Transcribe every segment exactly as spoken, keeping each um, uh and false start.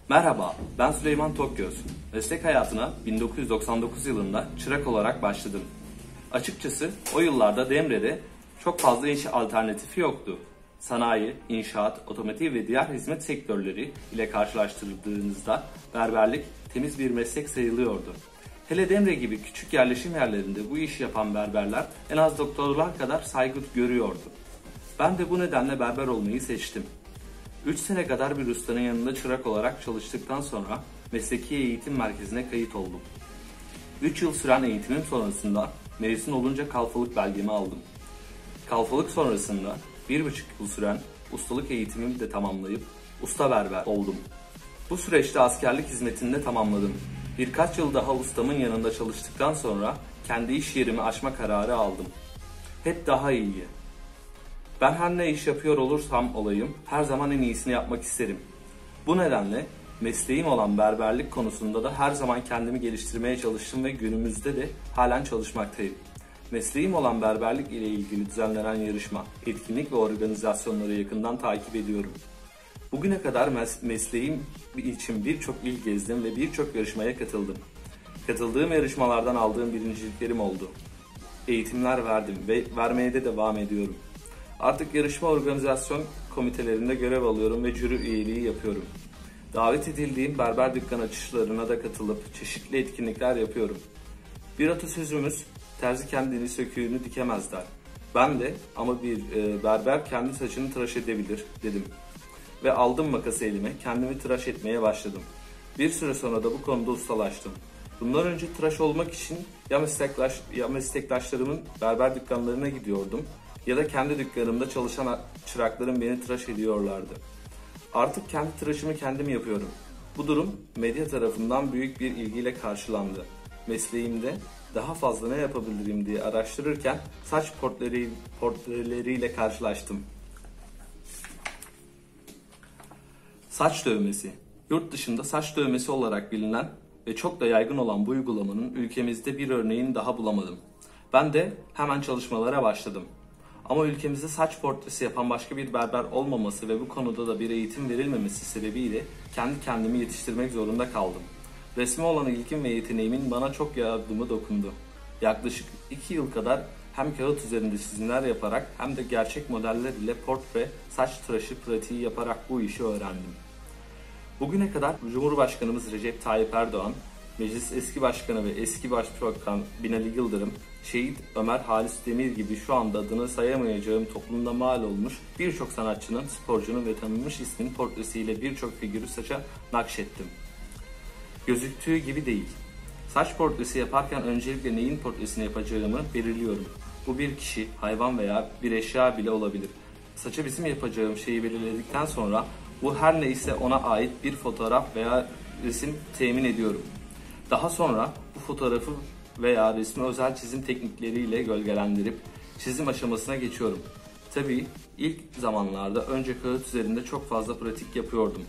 Merhaba, ben Süleyman Tokgöz. Meslek hayatına bin dokuz yüz doksan dokuz yılında çırak olarak başladım. Açıkçası o yıllarda Demre'de çok fazla iş alternatifi yoktu. Sanayi, inşaat, otomotiv ve diğer hizmet sektörleri ile karşılaştırdığınızda berberlik temiz bir meslek sayılıyordu. Hele Demre gibi küçük yerleşim yerlerinde bu işi yapan berberler en az doktorlar kadar saygı görüyordu. Ben de bu nedenle berber olmayı seçtim. üç sene kadar bir ustanın yanında çırak olarak çalıştıktan sonra mesleki eğitim merkezine kayıt oldum. üç yıl süren eğitimim sonrasında mezun olunca kalfalık belgemi aldım. Kalfalık sonrasında bir buçuk yıl süren ustalık eğitimimi de tamamlayıp usta berber oldum. Bu süreçte askerlik hizmetini de tamamladım. Birkaç yıl daha ustamın yanında çalıştıktan sonra kendi iş yerimi açma kararı aldım. Hep daha iyi. Ben her ne iş yapıyor olursam olayım, her zaman en iyisini yapmak isterim. Bu nedenle mesleğim olan berberlik konusunda da her zaman kendimi geliştirmeye çalıştım ve günümüzde de halen çalışmaktayım. Mesleğim olan berberlik ile ilgili düzenlenen yarışma, etkinlik ve organizasyonları yakından takip ediyorum. Bugüne kadar mes- mesleğim için birçok il gezdim ve birçok yarışmaya katıldım. Katıldığım yarışmalardan aldığım birinciliklerim oldu. Eğitimler verdim ve vermeye de devam ediyorum. Artık yarışma organizasyon komitelerinde görev alıyorum ve jüri üyeliği yapıyorum. Davet edildiğim berber dükkan açışlarına da katılıp çeşitli etkinlikler yapıyorum. Bir atasözümüz, terzi kendini söküğünü dikemez der. Ben de ama bir e, berber kendi saçını tıraş edebilir dedim. Ve aldım makası elime, kendimi tıraş etmeye başladım. Bir süre sonra da bu konuda ustalaştım. Bundan önce tıraş olmak için ya, mesleklaş, ya meslektaşlarımın berber dükkanlarına gidiyordum ya da kendi dükkanımda çalışan çıraklarım beni tıraş ediyorlardı. Artık kendi tıraşımı kendim yapıyorum. Bu durum medya tarafından büyük bir ilgiyle karşılandı. Mesleğimde daha fazla ne yapabilirim diye araştırırken saç portreleri, portreleriyle karşılaştım. Saç dövmesi. Yurt dışında saç dövmesi olarak bilinen ve çok da yaygın olan bu uygulamanın ülkemizde bir örneğini daha bulamadım. Ben de hemen çalışmalara başladım. Ama ülkemizde saç portresi yapan başka bir berber olmaması ve bu konuda da bir eğitim verilmemesi sebebiyle kendi kendimi yetiştirmek zorunda kaldım. Resme olan ilgim ve yeteneğimin bana çok yardımı dokundu. Yaklaşık iki yıl kadar hem kağıt üzerinde çizimler yaparak hem de gerçek modeller ile portre, saç tıraşı pratiği yaparak bu işi öğrendim. Bugüne kadar Cumhurbaşkanımız Recep Tayyip Erdoğan, Meclis eski başkanı ve eski başbakan Binali Yıldırım, Şehit Ömer Halis Demir gibi şu anda adını sayamayacağım toplumda mal olmuş birçok sanatçının, sporcunun ve tanınmış ismin portresiyle birçok figürü saça nakşettim. Gözüktüğü gibi değil. Saç portresi yaparken öncelikle neyin portresini yapacağımı belirliyorum. Bu bir kişi, hayvan veya bir eşya bile olabilir. Saça bizim yapacağım şeyi belirledikten sonra bu her neyse ona ait bir fotoğraf veya resim temin ediyorum. Daha sonra bu fotoğrafı veya resmi özel çizim teknikleriyle gölgelendirip çizim aşamasına geçiyorum. Tabii ilk zamanlarda önce kağıt üzerinde çok fazla pratik yapıyordum.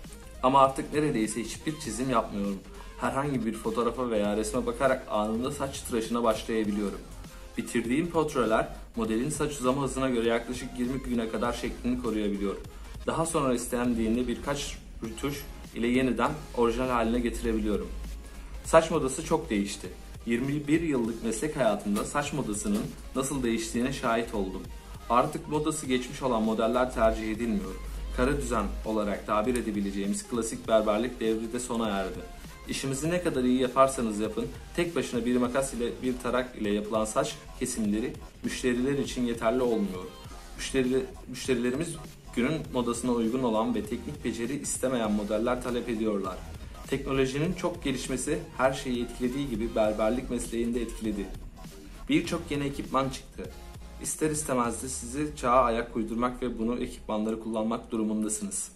Ama artık neredeyse hiçbir çizim yapmıyorum. Herhangi bir fotoğrafa veya resme bakarak anında saç tıraşına başlayabiliyorum. Bitirdiğim portreler modelin saç uzama hızına göre yaklaşık yirmi güne kadar şeklini koruyabiliyor. Daha sonra istendiğinde birkaç rötuş ile yeniden orijinal haline getirebiliyorum. Saç modası çok değişti. yirmi bir yıllık meslek hayatımda saç modasının nasıl değiştiğine şahit oldum. Artık modası geçmiş olan modeller tercih edilmiyor. Kara düzen olarak tabir edebileceğimiz klasik berberlik devri de sona erdi. İşimizi ne kadar iyi yaparsanız yapın, tek başına bir makas ile bir tarak ile yapılan saç kesimleri müşteriler için yeterli olmuyor. Müşteriler, müşterilerimiz günün modasına uygun olan ve teknik beceri istemeyen modeller talep ediyorlar. Teknolojinin çok gelişmesi her şeyi etkilediği gibi berberlik mesleğini de etkiledi. Birçok yeni ekipman çıktı. İster istemez de sizi çağa ayak uydurmak ve bunu ekipmanları kullanmak durumundasınız.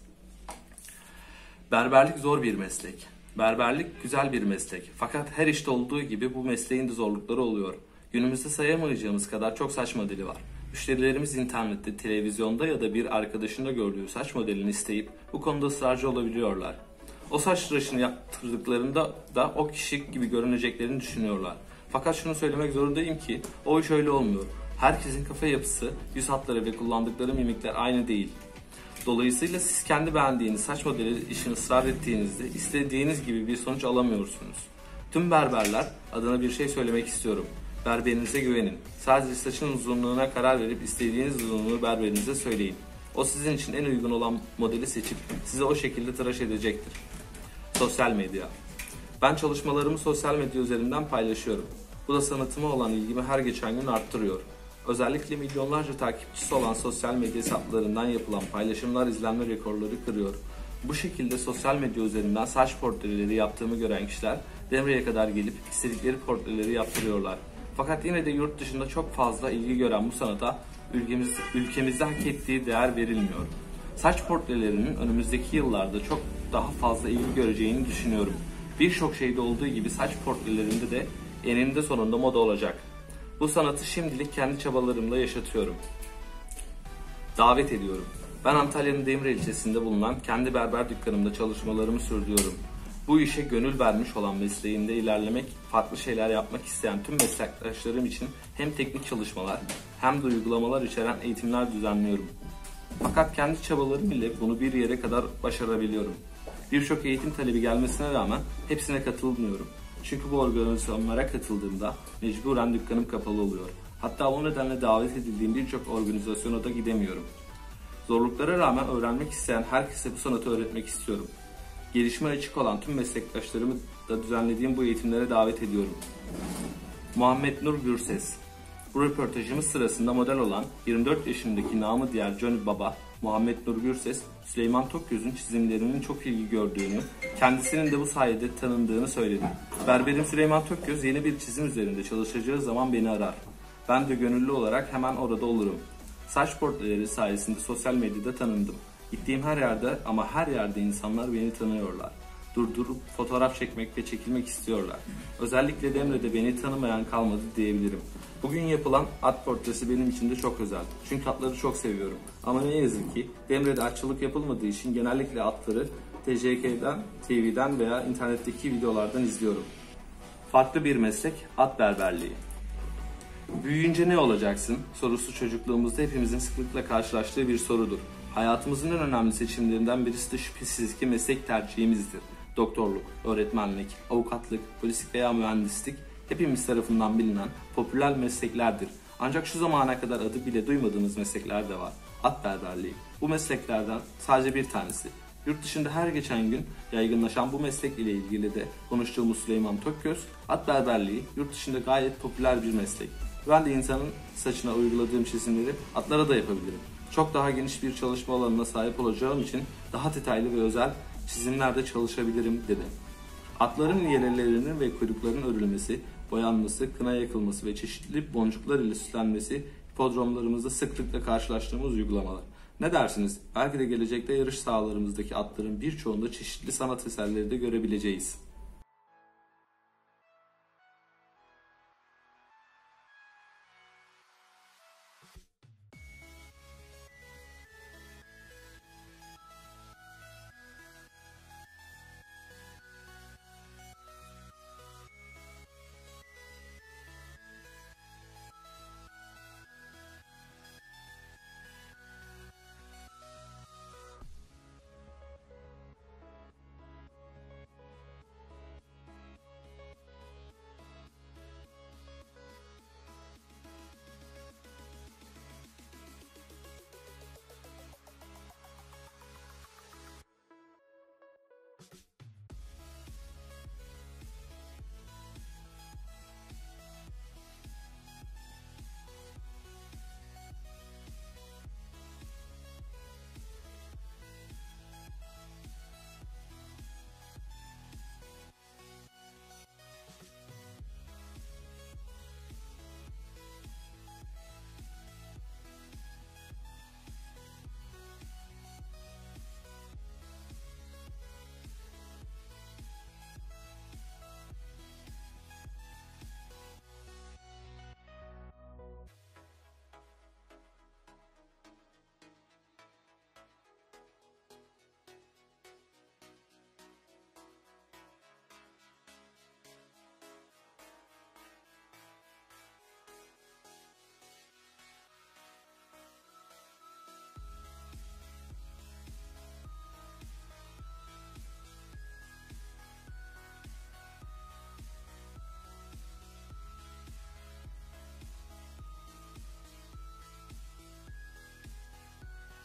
Berberlik zor bir meslek. Berberlik güzel bir meslek. Fakat her işte olduğu gibi bu mesleğin de zorlukları oluyor. Günümüzde sayamayacağımız kadar çok saç modeli var. Müşterilerimiz internette, televizyonda ya da bir arkadaşında gördüğü saç modelini isteyip bu konuda ısrarcı olabiliyorlar. O saç tıraşını yaptırdıklarında da o kişi gibi görüneceklerini düşünüyorlar. Fakat şunu söylemek zorundayım ki o iş öyle olmuyor. Herkesin kafa yapısı, yüz hatları ve kullandıkları mimikler aynı değil. Dolayısıyla siz kendi beğendiğiniz saç modeli için ısrar ettiğinizde istediğiniz gibi bir sonuç alamıyorsunuz. Tüm berberler adına bir şey söylemek istiyorum. Berberinize güvenin. Sadece saçın uzunluğuna karar verip istediğiniz uzunluğu berberinize söyleyin. O sizin için en uygun olan modeli seçip size o şekilde tıraş edecektir. Sosyal medya. Ben çalışmalarımı sosyal medya üzerinden paylaşıyorum. Bu da sanatıma olan ilgimi her geçen gün arttırıyor. Özellikle milyonlarca takipçisi olan sosyal medya hesaplarından yapılan paylaşımlar izlenme rekorları kırıyor. Bu şekilde sosyal medya üzerinden saç portreleri yaptığımı gören kişiler Demre'ye kadar gelip istedikleri portreleri yaptırıyorlar. Fakat yine de yurt dışında çok fazla ilgi gören bu sanata ülkemiz, ülkemizde hak ettiği değer verilmiyor. Saç portrelerinin önümüzdeki yıllarda çok daha fazla ilgi göreceğini düşünüyorum. Birçok şeyde olduğu gibi saç portrelerinde de eninde sonunda moda olacak. Bu sanatı şimdilik kendi çabalarımla yaşatıyorum. Davet ediyorum. Ben Antalya'nın Demre ilçesinde bulunan kendi berber dükkanımda çalışmalarımı sürdürüyorum. Bu işe gönül vermiş olan mesleğimde ilerlemek, farklı şeyler yapmak isteyen tüm meslektaşlarım için hem teknik çalışmalar hem de uygulamalar içeren eğitimler düzenliyorum. Fakat kendi çabalarım ile bunu bir yere kadar başarabiliyorum. Birçok eğitim talebi gelmesine rağmen hepsine katılmıyorum. Çünkü bu organizasyonlara katıldığımda mecburen dükkanım kapalı oluyor. Hatta o nedenle davet edildiğim birçok organizasyona da gidemiyorum. Zorluklara rağmen öğrenmek isteyen herkese bu sanatı öğretmek istiyorum. Gelişime açık olan tüm meslektaşlarımı da düzenlediğim bu eğitimlere davet ediyorum. Muhammed Nur Gürses. Bu röportajımız sırasında model olan yirmi dört yaşındaki namı diğer Johnny Baba, Muhammed Nur Gürses, Süleyman Tokgöz'ün çizimlerinin çok ilgi gördüğünü, kendisinin de bu sayede tanındığını söyledi. Berberim Süleyman Tokgöz yeni bir çizim üzerinde çalışacağı zaman beni arar. Ben de gönüllü olarak hemen orada olurum. Saç portreleri sayesinde sosyal medyada tanındım. Gittiğim her yerde ama her yerde insanlar beni tanıyorlar. Durdurup fotoğraf çekmek ve çekilmek istiyorlar. Özellikle Demre'de beni tanımayan kalmadı diyebilirim. Bugün yapılan at portresi benim için de çok özel. Çünkü atları çok seviyorum. Ama ne yazık ki Demre'de atçılık yapılmadığı için genellikle atları T C K'den, T V'den veya internetteki videolardan izliyorum. Farklı bir meslek, at berberliği. Büyüyünce ne olacaksın sorusu çocukluğumuzda hepimizin sıklıkla karşılaştığı bir sorudur. Hayatımızın en önemli seçimlerinden birisi de şüphesiz ki meslek tercihimizdir. Doktorluk, öğretmenlik, avukatlık, polislik veya mühendislik hepimiz tarafından bilinen popüler mesleklerdir. Ancak şu zamana kadar adı bile duymadığımız meslekler de var. At berberliği. Bu mesleklerden sadece bir tanesi. Yurt dışında her geçen gün yaygınlaşan bu meslek ile ilgili de konuştuğumuz Süleyman Tokgöz, at berberliği yurt dışında gayet popüler bir meslek. Ben de insanın saçına uyguladığım çizimleri atlara da yapabilirim. Çok daha geniş bir çalışma alanına sahip olacağım için daha detaylı ve özel çizimlerde çalışabilirim dedi. Atların yelelerinin ve kuyruklarının örülmesi, boyanması, kına yakılması ve çeşitli boncuklar ile süslenmesi hipodromlarımızda sıklıkla karşılaştığımız uygulamalar. Ne dersiniz? Belki de gelecekte yarış sahalarımızdaki atların birçoğunda çeşitli sanat eserleri de görebileceğiz.